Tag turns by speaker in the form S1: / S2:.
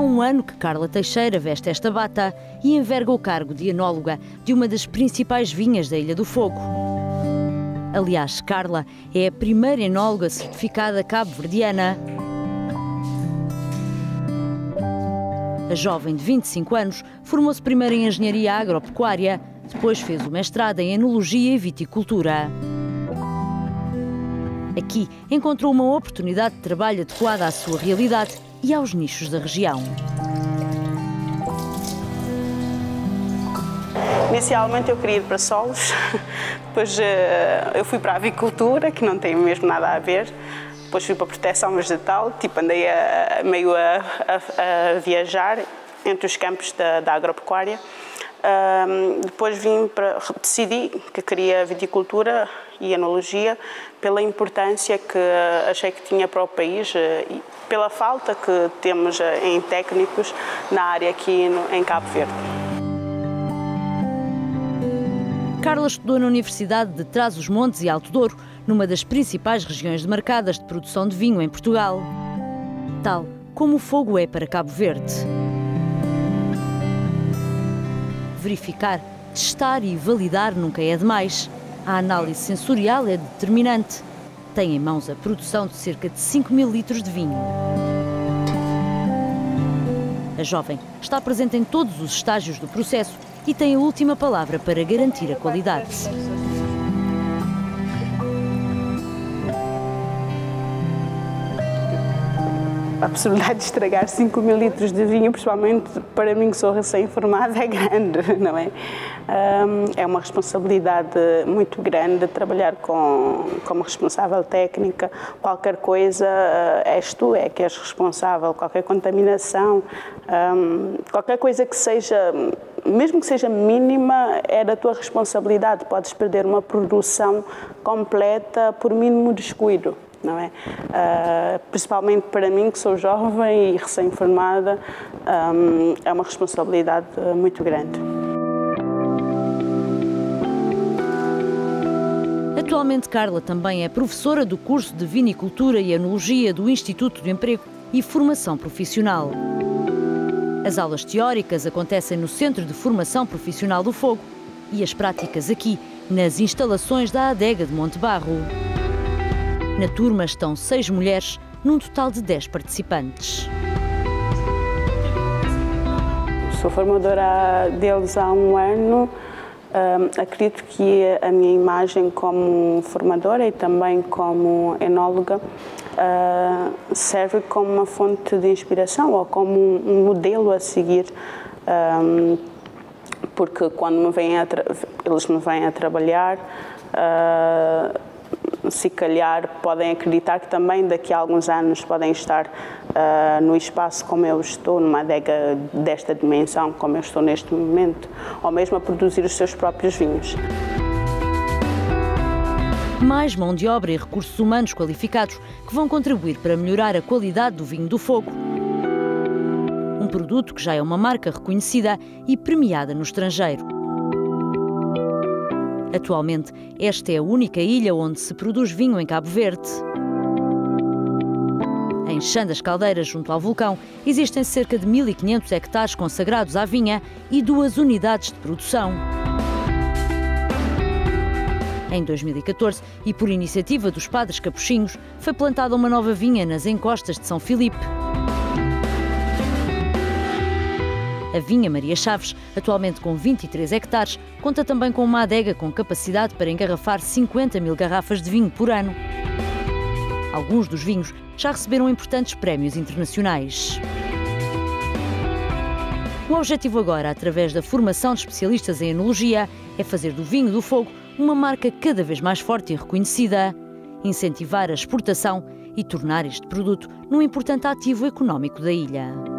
S1: um ano que Carla Teixeira veste esta bata e enverga o cargo de enóloga de uma das principais vinhas da Ilha do Fogo. Aliás, Carla é a primeira enóloga certificada cabo-verdiana. A jovem de 25 anos formou-se primeiro em engenharia agropecuária, depois fez o mestrado em enologia e viticultura. Aqui encontrou uma oportunidade de trabalho adequada à sua realidade e aos nichos da região.
S2: Inicialmente eu queria ir para solos, depois eu fui para a avicultura, que não tem mesmo nada a ver, depois fui para a proteção vegetal, andei meio a viajar entre os campos da agropecuária. Depois decidi que queria viticultura e enologia pela importância que achei que tinha para o país e pela falta que temos em técnicos na área aqui em Cabo Verde.
S1: Carla estudou na Universidade de Trás-os-Montes e Alto Douro, numa das principais regiões demarcadas de produção de vinho em Portugal, tal como o Fogo é para Cabo Verde. Verificar, testar e validar nunca é demais. A análise sensorial é determinante. Tem em mãos a produção de cerca de 5.000 litros de vinho. A jovem está presente em todos os estágios do processo e tem a última palavra para garantir a qualidade.
S2: A possibilidade de estragar 5.000 litros de vinho, principalmente para mim que sou recém-formada, é grande, não é? É uma responsabilidade muito grande trabalhar como responsável técnica. Qualquer coisa és tu, é que és responsável, qualquer contaminação, qualquer coisa que seja, mesmo que seja mínima, é da tua responsabilidade. Podes perder uma produção completa por mínimo descuido. Não é? Principalmente para mim, que sou jovem e recém-formada, é uma responsabilidade muito grande.
S1: Atualmente, Carla também é professora do curso de Vinicultura e Enologia do Instituto de Emprego e Formação Profissional. As aulas teóricas acontecem no Centro de Formação Profissional do Fogo e as práticas aqui, nas instalações da Adega de Montebarro. Na turma estão 6 mulheres, num total de 10 participantes.
S2: Sou formadora deles há um ano. Acredito que a minha imagem como formadora e também como enóloga serve como uma fonte de inspiração ou como um modelo a seguir, porque quando eles me vêm a trabalhar, se calhar podem acreditar que também daqui a alguns anos podem estar no espaço como eu estou, numa adega desta dimensão como eu estou neste momento, ou mesmo a produzir os seus próprios vinhos.
S1: Mais mão de obra e recursos humanos qualificados que vão contribuir para melhorar a qualidade do vinho do Fogo. Um produto que já é uma marca reconhecida e premiada no estrangeiro. Atualmente, esta é a única ilha onde se produz vinho em Cabo Verde. Em Chã das Caldeiras, junto ao vulcão, existem cerca de 1.500 hectares consagrados à vinha e 2 unidades de produção. Em 2014, e por iniciativa dos padres capuchinhos, foi plantada uma nova vinha nas encostas de São Filipe. A vinha Maria Chaves, atualmente com 23 hectares, conta também com uma adega com capacidade para engarrafar 50.000 garrafas de vinho por ano. Alguns dos vinhos já receberam importantes prémios internacionais. O objetivo agora, através da formação de especialistas em enologia, é fazer do vinho do Fogo uma marca cada vez mais forte e reconhecida, incentivar a exportação e tornar este produto num importante ativo económico da ilha.